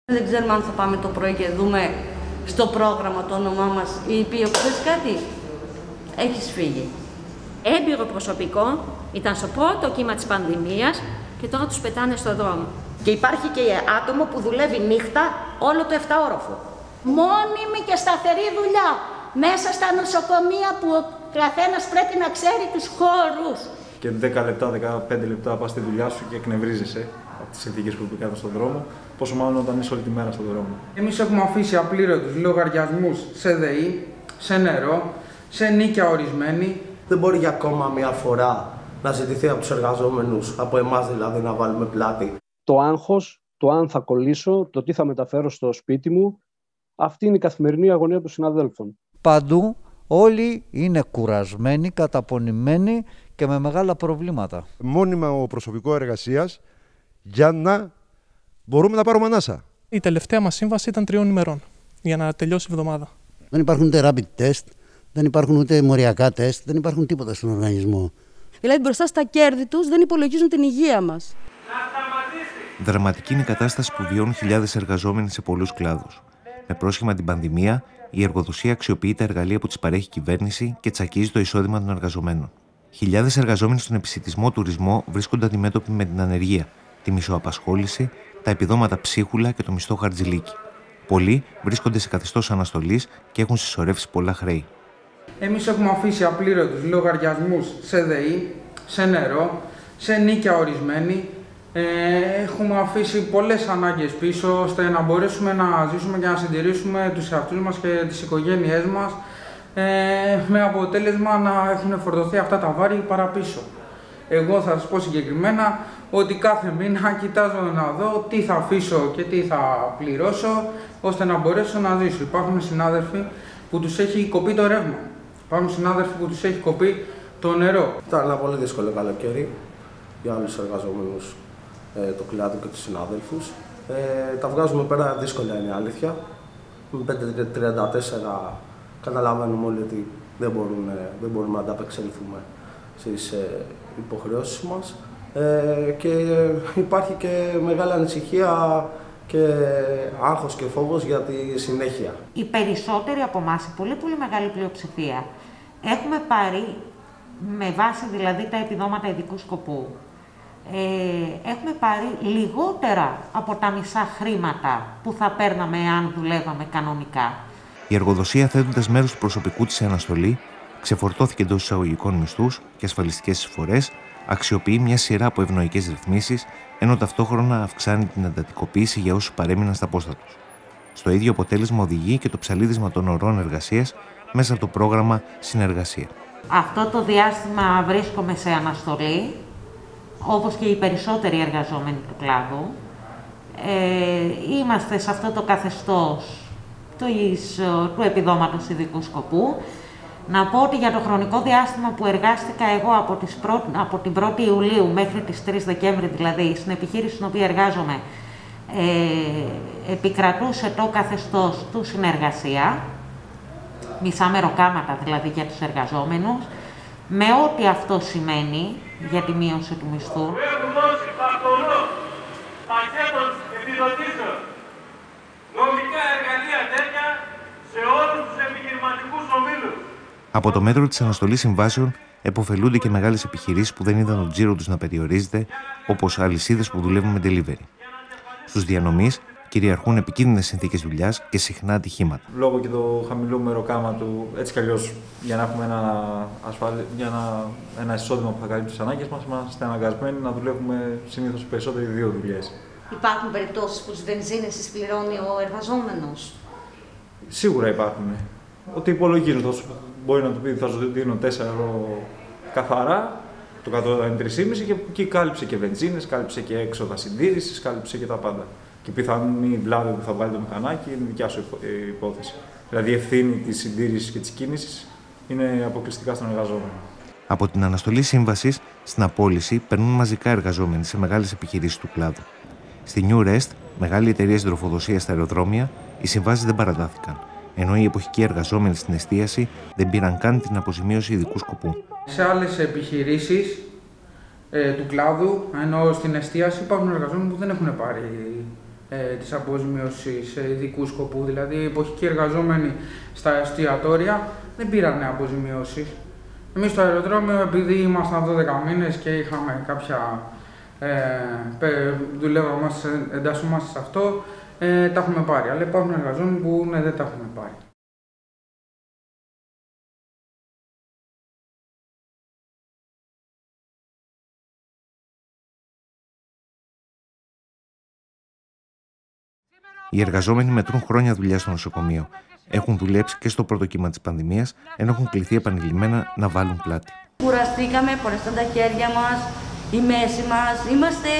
Δεν ξέρουμε αν θα πάμε το πρωί και δούμε στο πρόγραμμα το όνομά μας ή πει ξέρεις κάτι, έχεις φύγει. Έμπειρο προσωπικό, ήταν στο πρώτο κύμα της πανδημίας και τώρα τους πετάνε στον δρόμο. Και υπάρχει και άτομο που δουλεύει νύχτα όλο το 7όροφο. Μόνιμη και σταθερή δουλειά μέσα στα νοσοκομεία που ο καθένας πρέπει να ξέρει τους χώρους. Και 10 λεπτά, 15 λεπτά πας στη δουλειά σου και εκνευρίζεσαι από τις συνθήκες που επικράτουν στον δρόμο, πόσο μάλλον όταν είσαι όλη τη μέρα στον δρόμο. Εμείς έχουμε αφήσει απλήρωτους λογαριασμούς σε ΔΕΗ, σε νερό, σε νίκια ορισμένη. Δεν μπορεί για ακόμα μια φορά να ζητηθεί από τους εργαζόμενους, από εμάς δηλαδή, να βάλουμε πλάτη. Το άγχος, το αν θα κολλήσω, το τι θα μεταφέρω στο σπίτι μου, αυτή είναι η καθημερινή αγωνία των συναδέλφων. Παντού όλοι είναι κουρασμένοι, καταπονημένοι και με μεγάλα προβλήματα. Μόνιμα προσωπικό εργασίας για να μπορούμε να πάρουμε ανάσα. Η τελευταία μας σύμβαση ήταν 3 ημερών για να τελειώσει η εβδομάδα. Δεν υπάρχουν ούτε rapid test, δεν υπάρχουν ούτε μοριακά τεστ, δεν υπάρχουν τίποτα στον οργανισμό. Δηλαδή μπροστά στα κέρδη τους δεν υπολογίζουν την υγεία μας. Δραματική είναι η κατάσταση που βιώνουν χιλιάδες εργαζόμενοι σε πολλούς κλάδους. Με πρόσχημα την πανδημία, η εργοδοσία αξιοποιεί τα εργαλεία που της παρέχει η κυβέρνηση και τσακίζει το εισόδημα των εργαζομένων. Χιλιάδες εργαζόμενοι στον επισιτισμό τουρισμό βρίσκονται αντιμέτωποι με την ανεργία, τη μισοαπασχόληση, τα επιδόματα ψίχουλα και το μισθό χαρτζηλίκι. Πολλοί βρίσκονται σε καθεστώς αναστολής και έχουν συσσωρεύσει πολλά χρέη. Εμείς έχουμε αφήσει απλήρωτους λογαριασμούς σε ΔΕΗ, σε νερό, σε νίκια ορισμένη. Έχουμε αφήσει πολλές ανάγκες πίσω ώστε να μπορέσουμε να ζήσουμε και να συντηρήσουμε τους εαυτούς μας και τις οικογένειές μας με αποτέλεσμα να έχουν φορτωθεί αυτά τα βάρη παραπίσω. Εγώ θα σας πω συγκεκριμένα ότι κάθε μήνα κοιτάζω να δω τι θα αφήσω και τι θα πληρώσω ώστε να μπορέσω να ζήσω. Υπάρχουν συνάδελφοι που τους έχει κοπεί το ρεύμα. Υπάρχουν συνάδελφοι που τους έχει κοπεί το νερό. Ήταν ένα πολύ δύσκολο καλοκαίρι για όλους τους εργαζόμενους το κλάδο και τους συνάδελφους. Τα βγάζουμε πέρα δύσκολα, είναι η αλήθεια. Με 5.34 καταλαβαίνουμε όλοι ότι δεν μπορούμε να ανταπεξέλθουμε στις υποχρεώσεις μας. Και υπάρχει και μεγάλη ανησυχία και άγχος και φόβος για τη συνέχεια. Οι περισσότεροι από εμάς, η πολύ μεγάλη πλειοψηφία, έχουμε πάρει, με βάση δηλαδή τα επιδόματα ειδικού σκοπού, έχουμε πάρει λιγότερα από τα μισά χρήματα που θα παίρναμε αν δουλεύαμε κανονικά. Η εργοδοσία, θέτοντας μέρος του προσωπικού της σε αναστολή, ξεφορτώθηκε εντός εισαγωγικών μισθούς και ασφαλιστικές εισφορές, αξιοποιεί μια σειρά από ευνοϊκές ρυθμίσεις, ενώ ταυτόχρονα αυξάνει την εντατικοποίηση για όσους παρέμειναν στα πόστα τους. Στο ίδιο αποτέλεσμα οδηγεί και το ψαλίδισμα των ωρών εργασίας μέσα από το πρόγραμμα Συνεργασία. Αυτό το διάστημα βρίσκομαι σε αναστολή, όπως και οι περισσότεροι εργαζόμενοι του κλάδου. Είμαστε σε αυτό το καθεστώς του επιδόματος ειδικού σκοπού. Να πω ότι για το χρονικό διάστημα που εργάστηκα εγώ από την 1η Ιουλίου μέχρι τις 3 Δεκέμβρη, δηλαδή στην επιχείρηση στην οποία εργάζομαι, επικρατούσε το καθεστώς του Συνεργασία, μισά μεροκάματα δηλαδή για τους εργαζόμενους, με ό,τι αυτό σημαίνει για τη μείωση του μισθού. Έχουν δώσει παρτονό, πακέτος επιδοτήσεων, νομικά εργαλεία τέτοια σε όλους τους επιχειρηματικούς ομίλους. Από το μέτρο της αναστολής συμβάσεων επωφελούνται και μεγάλες επιχειρήσεις που δεν είδαν τον τζίρο τους να περιορίζεται, όπως αλυσίδες που δουλεύουν με delivery. Στους διανομείς κυριαρχούν επικίνδυνες συνθήκες δουλειάς και συχνά ατυχήματα. Λόγω και το χαμηλού μεροκάμα του, έτσι κι αλλιώς, για να έχουμε ένα εισόδημα που θα καλύπτει τις ανάγκες μας, είμαστε αναγκασμένοι να δουλεύουμε συνήθως περισσότεροι 2 δουλειές. Υπάρχουν περιπτώσεις που τις βενζίνες τις πληρώνει ο εργαζόμενος? Σίγουρα υπάρχουν. Ότι υπολογίζουν, μπορεί να του πει θα σου δίνω 4 ευρώ καθαρά, το κατώτατο είναι 3,5 και εκεί κάλυψε και βενζίνες, κάλυψε και έξοδα συντήρησης, κάλυψε και τα πάντα. Και η πιθανή βλάβη που θα βάλει το μηχανάκι είναι δικιά σου υπόθεση. Δηλαδή η ευθύνη της συντήρησης και της κίνησης είναι αποκλειστικά στον εργαζόμενο. Από την αναστολή σύμβασης στην απόλυση περνούν μαζικά εργαζόμενοι σε μεγάλες επιχειρήσεις του κλάδου. Στη New Rest, μεγάλη εταιρεία συντροφοδοσίας στα αεροδρόμια, οι συμβάσεις δεν παρατάθηκαν, ενώ οι εποχικοί εργαζόμενοι στην εστίαση δεν πήραν καν την αποζημίωση ειδικού σκοπού. Σε άλλες επιχειρήσεις του κλάδου, ενώ στην εστίαση υπάρχουν εργαζόμενοι που δεν έχουν πάρει της αποζημίωσης ειδικού σκοπού. Δηλαδή, οι εποχικοί εργαζόμενοι στα εστιατόρια δεν πήραν αποζημίωσεις. Εμείς στο αεροδρόμιο, επειδή ήμασταν 12 μήνες και είχαμε κάποια. Δουλεύαμε, εντάσσομαστε σε αυτό, τα έχουμε πάρει. Αλλά υπάρχουν εργαζόμενοι που δεν τα έχουν πάρει. Οι εργαζόμενοι μετρούν χρόνια δουλειά στο νοσοκομείο. Έχουν δουλέψει και στο πρώτο κύμα της πανδημίας, ενώ έχουν κληθεί επανειλημμένα να βάλουν πλάτη. Κουραστήκαμε, πονέσαν τα χέρια μας, η μέση μας. Είμαστε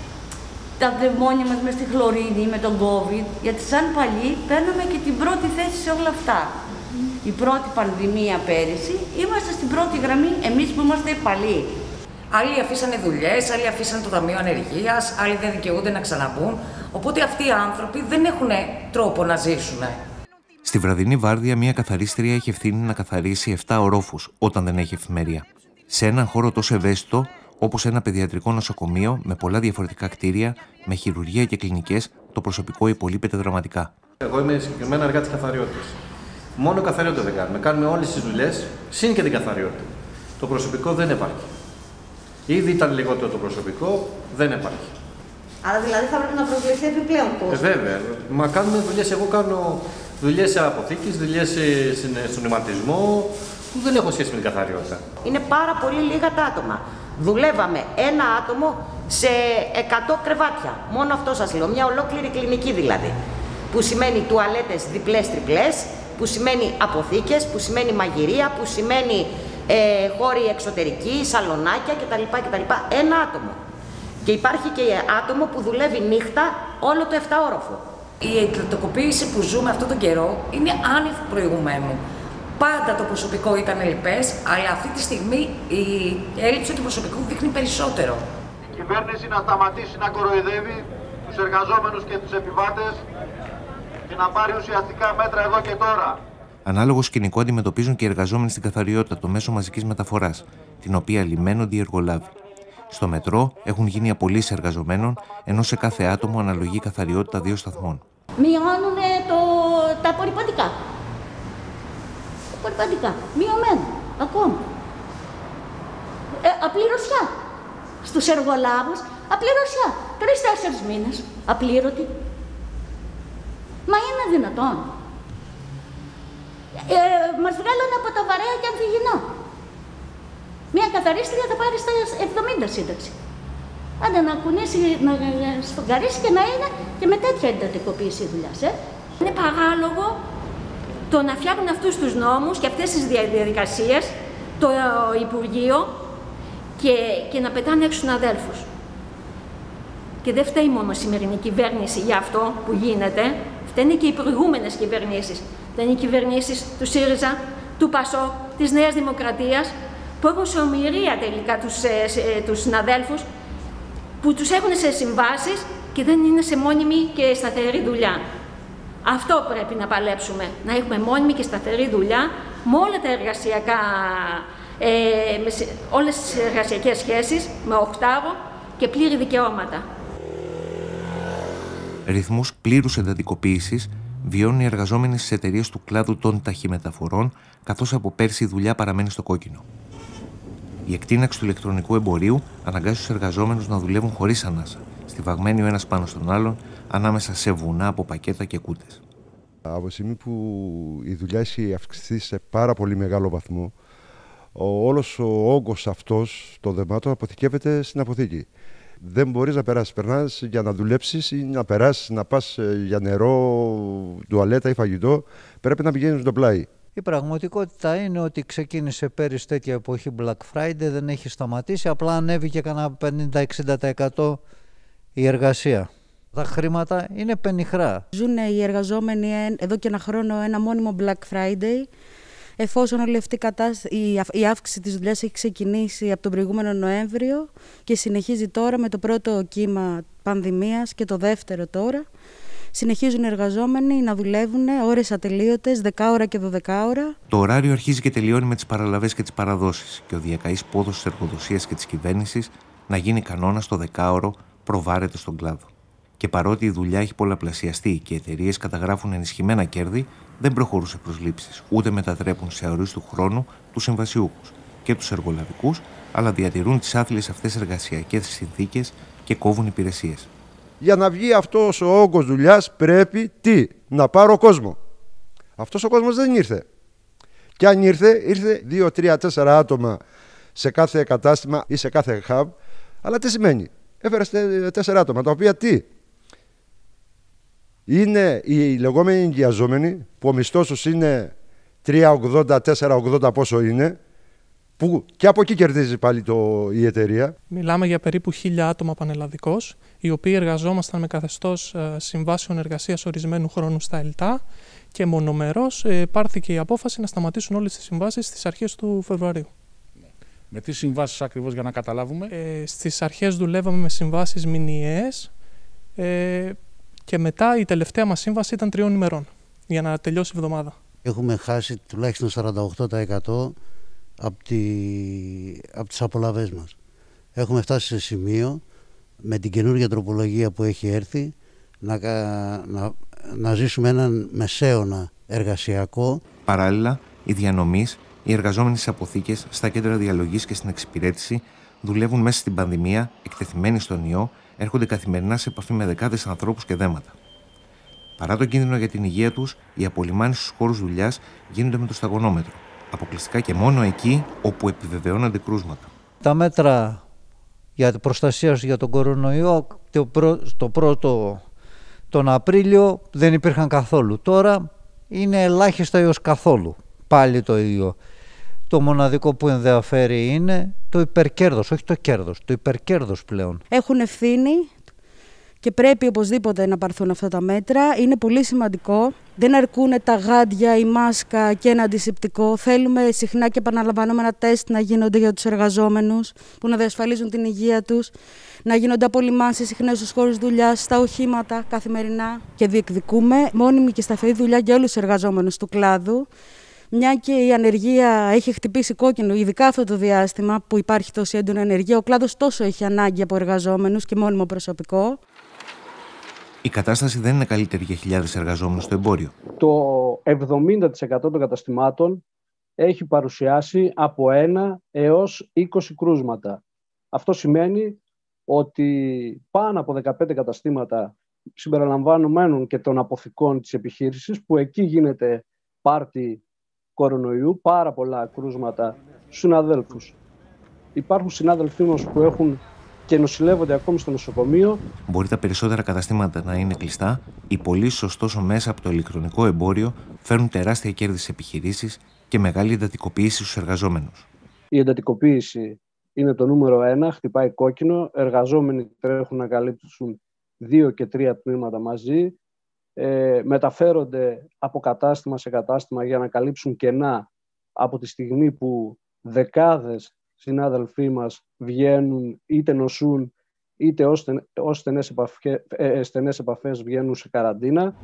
τα πνευμόνια μας μες στη χλωρίνη με τον COVID, γιατί σαν παλιοί παίρναμε και την πρώτη θέση σε όλα αυτά. Η πρώτη πανδημία πέρυσι, είμαστε στην πρώτη γραμμή εμείς που είμαστε παλιοί. Άλλοι αφήσανε δουλειές, άλλοι αφήσανε το Ταμείο Ανεργίας, άλλοι δεν δικαιούνται να ξαναμπούν. Οπότε αυτοί οι άνθρωποι δεν έχουν τρόπο να ζήσουν. Στη βραδινή βάρδια, μια καθαρίστρια έχει ευθύνη να καθαρίσει 7 ορόφους όταν δεν έχει εφημερία. Σε έναν χώρο τόσο ευαίσθητο, όπως ένα παιδιατρικό νοσοκομείο με πολλά διαφορετικά κτίρια, με χειρουργία και κλινικές, το προσωπικό υπολείπεται δραματικά. Εγώ είμαι συγκεκριμένα εργάτης καθαριότητας. Μόνο καθαριότητα δεν κάνουμε. Κάνουμε όλες τις δουλειές, συν και την καθαριότητα. Το προσωπικό δεν υπάρχει. Ήδη ήταν λιγότερο το προσωπικό, δεν υπάρχει. Άρα δηλαδή θα πρέπει να προσληφθεί επιπλέον κόσμο. Βέβαια. Μα κάνουμε δουλειές. Εγώ κάνω δουλειές αποθήκης, δουλειές στον ηματισμό, που δεν έχουν σχέση με την καθαριότητα. Είναι πάρα πολύ λίγα τα άτομα. Δουλεύαμε ένα άτομο σε 100 κρεβάτια. Μόνο αυτό σας λέω. Μια ολόκληρη κλινική δηλαδή. Που σημαίνει τουαλέτες διπλές-τριπλές, που σημαίνει αποθήκες, που σημαίνει μαγειρία, που σημαίνει χώροι εξωτερικοί, σαλονάκια κτλ. Ένα άτομο. Και υπάρχει και άτομο που δουλεύει νύχτα όλο το 7όροφο. Η εντατικοποίηση που ζούμε αυτόν τον καιρό είναι άνευ προηγουμένου. Πάντα το προσωπικό ήταν ελλειπές, αλλά αυτή τη στιγμή η έλλειψη του προσωπικού δείχνει περισσότερο. Η κυβέρνηση να σταματήσει να κοροϊδεύει τους εργαζόμενους και τους επιβάτες και να πάρει ουσιαστικά μέτρα εδώ και τώρα. Ανάλογο σκηνικό αντιμετωπίζουν και οι εργαζόμενοι στην καθαριότητα, το μέσο μαζικής μεταφοράς, την οποία λιμένονται οι εργολάβοι. Στο μετρό έχουν γίνει απολύσεις εργαζομένων, ενώ σε κάθε άτομο αναλογεί η καθαριότητα 2 σταθμών. Μειώνουν τα απορριπαντικά. Μειωμένα, ακόμα. Απληρωσιά. Στους εργολάβους, απληρωσιά. 3-4 μήνες, απλήρωτη. Μα είναι δυνατόν. Μας βγάλανε από τα βαρέα και ανθυγινό. Μια καθαρίστρια θα πάρει στα 70 σύνταξη. Άντε να κουνήσει, να σφουγγαρίσει και να είναι και με τέτοια εντατικοποίηση δουλειάς. Είναι παράλογο το να φτιάχνουν αυτούς τους νόμους και αυτές τις διαδικασίες το Υπουργείο και να πετάνε έξω τους συναδέλφους. Και δεν φταίει μόνο η σημερινή κυβέρνηση για αυτό που γίνεται, φταίνουν και οι προηγούμενες κυβερνήσεις. Δεν είναι οι κυβερνήσεις του ΣΥΡΙΖΑ, του ΠΑΣΟΚ, της Νέας Δημοκρατίας, που έχουν σε ομοιρία τελικά τους συναδέλφους, που τους έχουν σε συμβάσεις και δεν είναι σε μόνιμη και σταθερή δουλειά. Αυτό πρέπει να παλέψουμε, να έχουμε μόνιμη και σταθερή δουλειά με όλα τα εργασιακά, όλες τις εργασιακές σχέσεις, με 8ωρο και πλήρη δικαιώματα. Ρυθμούς πλήρους εντατικοποίησης βιώνουν οι εργαζόμενοι στις εταιρείες του κλάδου των ταχυμεταφορών, καθώς από πέρσι η δουλειά παραμένει στο κόκκινο. Η εκτείναξη του ηλεκτρονικού εμπορίου αναγκάζει τους εργαζόμενους να δουλεύουν χωρίς ανάσα, στιβαγμένοι ο ένας πάνω στον άλλον, ανάμεσα σε βουνά από πακέτα και κούτες. Από τη στιγμή που η δουλειά έχει αυξηθεί σε πάρα πολύ μεγάλο βαθμό, όλος ο όγκος αυτός των δεμάτων αποθηκεύεται στην αποθήκη. Δεν μπορείς να περάσεις. Περνάς για να δουλέψεις ή να περάσεις, να πας για νερό, τουαλέτα ή φαγητό, πρέπει να πηγαίνεις στο πλάι. Η πραγματικότητα είναι ότι ξεκίνησε πέρυσι τέτοια εποχή Black Friday, δεν έχει σταματήσει, απλά ανέβηκε κανένα 50-60% η εργασία. Τα χρήματα είναι πενιχρά. Ζουν οι εργαζόμενοι εδώ και ένα χρόνο ένα μόνιμο Black Friday, εφόσον όλη αυτή η αύξηση της δουλειάς έχει ξεκινήσει από τον προηγούμενο Νοέμβριο και συνεχίζει τώρα με το πρώτο κύμα πανδημίας και το δεύτερο τώρα. Συνεχίζουν οι εργαζόμενοι να δουλεύουν ώρες ατελείωτες, 10ωρα και 12ωρα. Το ωράριο αρχίζει και τελειώνει με τις παραλαβές και τις παραδόσεις και ο διακαής πόδος της εργοδοσίας και της κυβέρνησης να γίνει κανόνα στο 10ωρο προβάρεται στον κλάδο. Και παρότι η δουλειά έχει πολλαπλασιαστεί και οι εταιρείες καταγράφουν ενισχυμένα κέρδη, δεν προχωρούν σε προσλήψεις, ούτε μετατρέπουν σε αορίστου χρόνου τους συμβασιούχους και τους εργολαβικούς, αλλά διατηρούν τις άθλιες αυτές εργασιακές συνθήκες και κόβουν υπηρεσίες. Για να βγει αυτός ο όγκος δουλειάς πρέπει να πάρω κόσμο. Αυτός ο κόσμος δεν ήρθε. Και αν ήρθε 2, 3, 4 άτομα σε κάθε κατάστημα ή σε κάθε hub. Αλλά τι σημαίνει? Έφερες 4 άτομα, τα οποία είναι οι λεγόμενοι ενοικιαζόμενοι, που ο μισθός τους είναι 3,80, 4,80 πόσο είναι, που και από εκεί κερδίζει πάλι η εταιρεία. Μιλάμε για περίπου 1.000 άτομα πανελλαδικώς, οι οποίοι εργαζόμασταν με καθεστώς συμβάσεων εργασίας ορισμένου χρόνου στα ΕΛΤΑ και μονομερώς πάρθηκε η απόφαση να σταματήσουν όλες τις συμβάσεις στις αρχές του Φεβρουαρίου. Με τι συμβάσεις ακριβώς, για να καταλάβουμε? Στις αρχές δουλεύαμε με συμβάσεις μηνιαίες και μετά η τελευταία μας σύμβαση ήταν 3 ημερών για να τελειώσει η εβδομάδα. Έχουμε χάσει τουλάχιστον 48% από τις απολαβές μας. Έχουμε φτάσει σε σημείο με την καινούργια τροπολογία που έχει έρθει να ζήσουμε έναν μεσαίωνα εργασιακό. Παράλληλα, οι διανομείς, οι εργαζόμενοι στις αποθήκες, στα κέντρα διαλογής και στην εξυπηρέτηση δουλεύουν μέσα στην πανδημία, εκτεθειμένοι στον ιό, έρχονται καθημερινά σε επαφή με δεκάδες ανθρώπους και δέματα. Παρά τον κίνδυνο για την υγεία τους, οι απολυμάνεις στους χώρους δουλειάς γίνονται με το σταγονόμετρο. Αποκλειστικά και μόνο εκεί όπου επιβεβαιώνονται κρούσματα. Τα μέτρα για προστασία για τον κορονοϊό τον Απρίλιο δεν υπήρχαν καθόλου. Τώρα είναι ελάχιστα έως καθόλου. Πάλι το ίδιο. Το μοναδικό που ενδιαφέρει είναι το υπερκέρδος, όχι το κέρδος, το υπερκέρδος πλέον. Έχουν ευθύνη και πρέπει οπωσδήποτε να πάρθουν αυτά τα μέτρα. Είναι πολύ σημαντικό. Δεν αρκούν τα γάντια, η μάσκα και ένα αντισηπτικό. Θέλουμε συχνά και επαναλαμβανόμενα τεστ να γίνονται για τους εργαζόμενους που να διασφαλίζουν την υγεία τους. Να γίνονται απολυμάνσεις συχνές στους χώρους δουλειάς, στα οχήματα καθημερινά. Και διεκδικούμε μόνιμη και σταθερή δουλειά για όλους τους εργαζόμενους του κλάδου. Μια και η ανεργία έχει χτυπήσει κόκκινο, ειδικά αυτό το διάστημα που υπάρχει τόση έντονη ανεργία, ο κλάδος τόσο έχει ανάγκη από εργαζόμενους και μόνιμο προσωπικό. Η κατάσταση δεν είναι καλύτερη για χιλιάδες εργαζόμενους στο εμπόριο. Το 70% των καταστημάτων έχει παρουσιάσει από 1 έως 20 κρούσματα. Αυτό σημαίνει ότι πάνω από 15 καταστήματα συμπεριλαμβανομένων και των αποθηκών της επιχείρησης, που εκεί γίνεται πάρτι κορονοϊού, πάρα πολλά κρούσματα στους συναδέλφους. Υπάρχουν συνάδελφοί μας που έχουν και νοσηλεύονται ακόμη στο νοσοκομείο. Μπορεί τα περισσότερα καταστήματα να είναι κλειστά, οι πωλήσεις ωστόσο μέσα από το ηλεκτρονικό εμπόριο φέρνουν τεράστια κέρδη στις επιχειρήσεις και μεγάλη εντατικοποίηση στους εργαζόμενους. Η εντατικοποίηση είναι το νούμερο 1, χτυπάει κόκκινο. Εργαζόμενοι τρέχουν να καλύψουν 2 και 3 τμήματα μαζί. Μεταφέρονται από κατάστημα σε κατάστημα για να καλύψουν κενά από τη στιγμή που δεκάδες συνάδελφοί μας βγαίνουν, είτε νοσούν, είτε ως στενές επαφές βγαίνουν σε καραντίνα.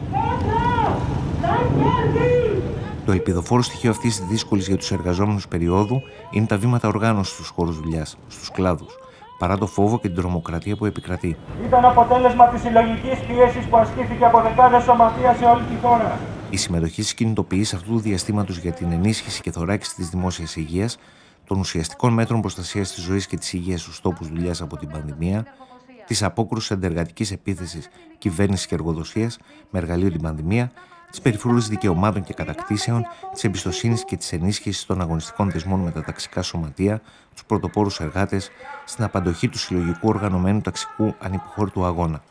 Το ελπιδοφόρο στοιχείο αυτής της δύσκολης για τους εργαζόμενους περίοδου είναι τα βήματα οργάνωσης στους χώρους δουλειάς, στους κλάδους, παρά το φόβο και την τρομοκρατία που επικρατεί. Ήταν αποτέλεσμα της συλλογικής πίεσης που ασκήθηκε από δεκάδες σωματεία σε όλη τη χώρα. Η συμμετοχή στις κινητοποιήσεις αυτού του διαστήματος για την ενίσχυση και θωράκιση της δημόσιας υγείας, των ουσιαστικών μέτρων προστασίας της ζωής και της υγείας στους τόπους δουλειάς από την πανδημία, της απόκρουσης αντεργατικής επίθεσης κυβέρνησης και εργοδοσίας με εργαλείο την πανδημία, της περιφρούρησης δικαιωμάτων και κατακτήσεων, της εμπιστοσύνης και της ενίσχυσης των αγωνιστικών δεσμών με τα ταξικά σωματεία, τους πρωτοπόρους εργάτες, στην απαντοχή του συλλογικού οργανωμένου ταξικού ανυποχώρητου αγώνα.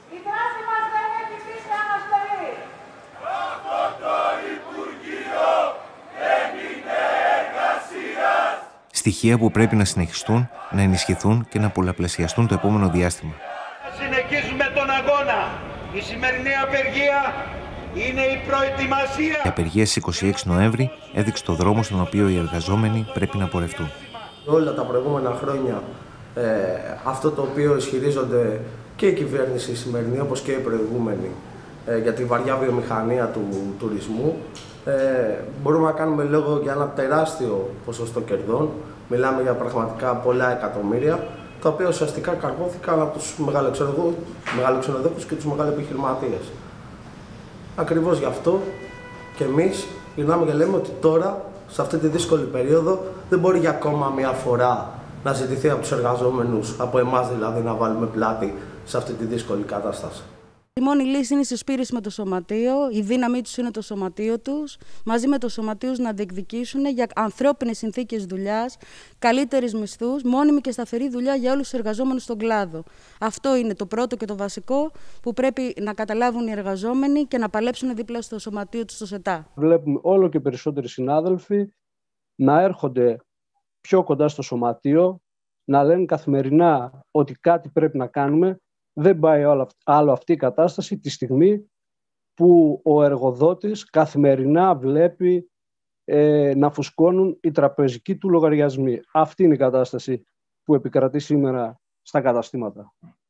Στοιχεία που πρέπει να συνεχιστούν, να ενισχυθούν και να πολλαπλασιαστούν το επόμενο διάστημα. Συνεχίζουμε τον αγώνα. Η σημερινή απεργία είναι η προετοιμασία. Η απεργία στις 26 Νοέμβρη έδειξε το δρόμο στον οποίο οι εργαζόμενοι πρέπει να πορευτούν. Όλα τα προηγούμενα χρόνια αυτό το οποίο ισχυρίζονται και η κυβέρνηση σημερινή όπως και οι προηγούμενοι για τη βαριά βιομηχανία του τουρισμού, μπορούμε να κάνουμε λόγο για ένα τεράστιο ποσοστό κερδών. Μιλάμε για πραγματικά πολλά εκατομμύρια, τα οποία ουσιαστικά καρπόθηκαν από τους μεγαλοξενοδόχους και τους μεγαλοεπιχειρηματίες. Ακριβώς γι' αυτό και εμείς γυρνάμε και λέμε ότι τώρα, σε αυτή τη δύσκολη περίοδο, δεν μπορεί για ακόμα μια φορά να ζητηθεί από τους εργαζόμενους, από εμάς δηλαδή, να βάλουμε πλάτη σε αυτή τη δύσκολη κατάσταση. Η μόνη λύση είναι η συσπήρωση με το σωματείο, η δύναμή τους είναι το σωματείο τους, μαζί με το σωματείο να διεκδικήσουν για ανθρώπινες συνθήκες δουλειάς, καλύτερους μισθούς, μόνιμη και σταθερή δουλειά για όλους τους εργαζόμενους στον κλάδο. Αυτό είναι το πρώτο και το βασικό που πρέπει να καταλάβουν οι εργαζόμενοι και να παλέψουν δίπλα στο σωματείο τους, στο ΣΕΤΑ. Βλέπουμε όλο και περισσότεροι συνάδελφοι να έρχονται πιο κοντά στο σωματείο, να λένε καθημερινά ότι κάτι πρέπει να κάνουμε. Δεν πάει άλλο αυτή η κατάσταση τη στιγμή που ο εργοδότης καθημερινά βλέπει να φουσκώνουν οι τραπεζικοί του λογαριασμοί. Αυτή είναι η κατάσταση που επικρατεί σήμερα στα καταστήματα.